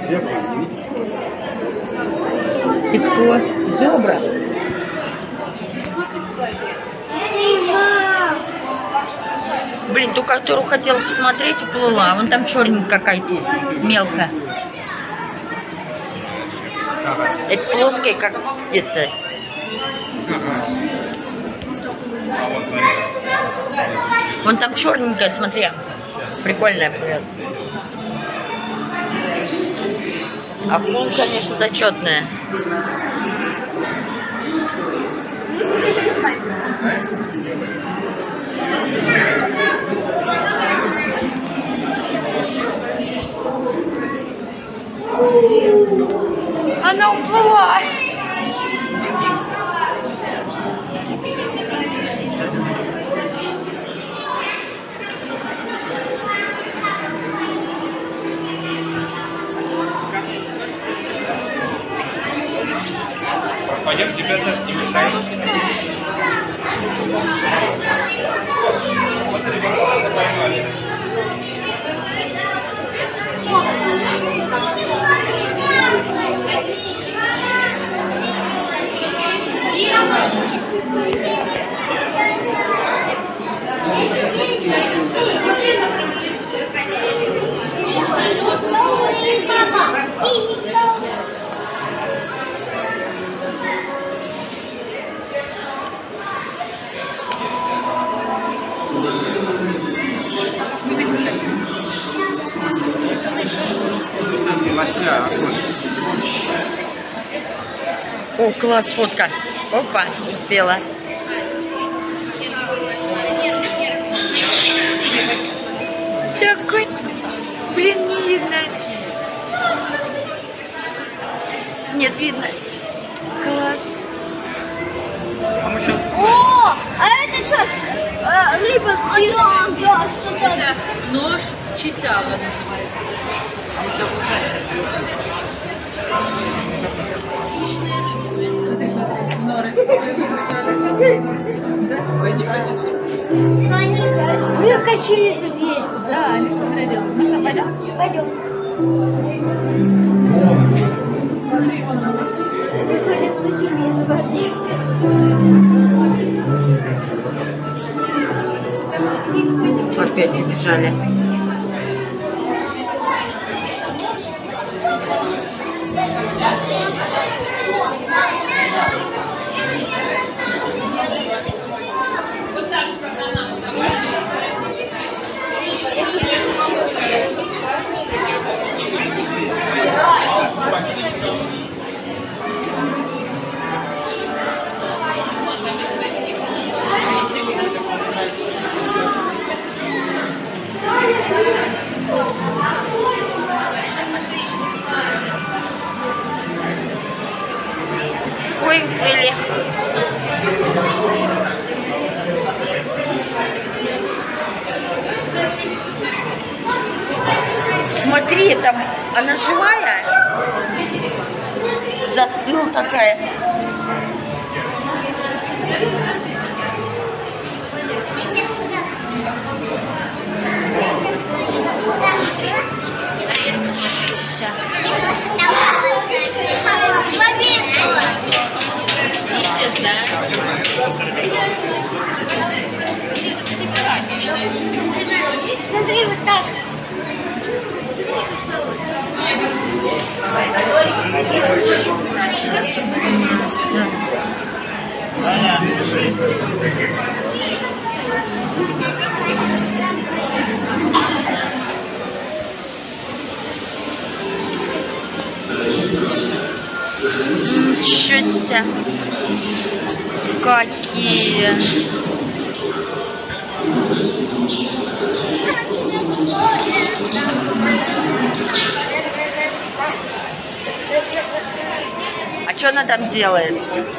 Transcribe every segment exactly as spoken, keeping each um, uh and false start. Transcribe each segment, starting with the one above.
зебра, не видишь? Ты кто? Зебра? Блин, ту, которую хотела посмотреть, уплыла. Вон там черненькая какая-то, мелкая. Это плоская, как где-то. Вон там черненькая, смотри. Прикольная, привет. Акула, конечно, зачетная. Она уплыла. Пойдем, ребята, не мешаем. О, класс, фотка. Опа, успела. Такой, блин, не видно. Нет, видно. Класс. О, а это что? А, либо сделала, да, что-то. Нож читала называется. Вы качели тут есть. Да, Александра делала. Ну что, пойдем? Пойдем. Выходят сухими из воды. Опять убежали. Вот так же, как она. Ой, были. Смотри, там она живая, застыла такая. Видишь, да? Смотри, вот так. Ничего себе. Какие. А что она там делает?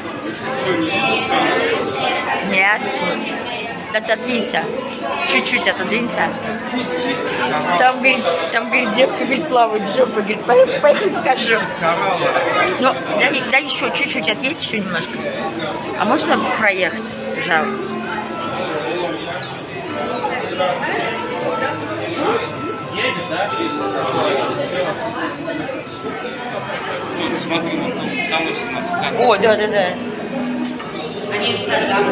Нет. Отодвинься. Чуть-чуть отодвинься. Там, говорит, там, говорит, девка, говорит, плавает в жопу. Говорит, поехали покажу. Ну, дай, дай еще чуть-чуть, отъедь еще немножко. А можно проехать, пожалуйста? Едет, да? Вот, смотри, вон там, там вот скат. О, да, да, да. Они, кстати, а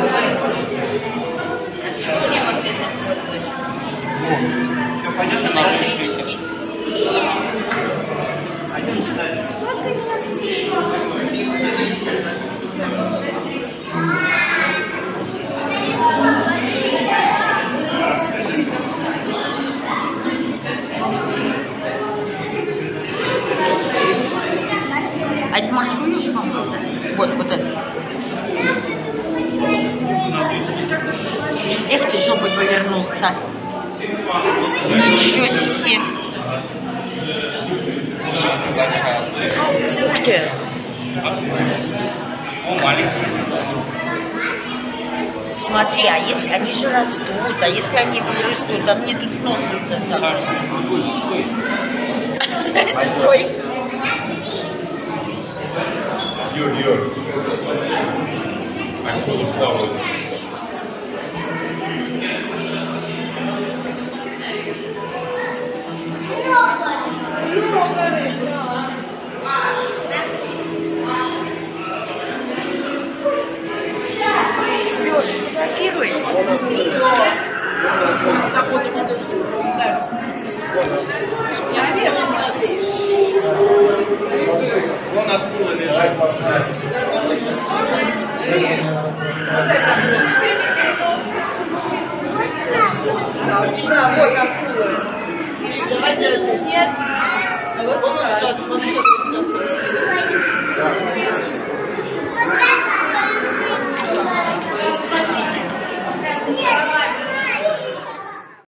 почему не вот это вот? Все понятно, на отличники. А это морской юг, по-моему, да? Вот, вот это. Эх ты, жопой повернулся. Ничего себе. Ух ты. О, маленькая. Смотри, а если они же растут, а если они вырастут, а мне тут нос это. Стой. Юр, Юр. Акула плавает. Лёш, фотографируй. Вон акула лежит. Давайте нет. А вот скат, смотри, какой скат.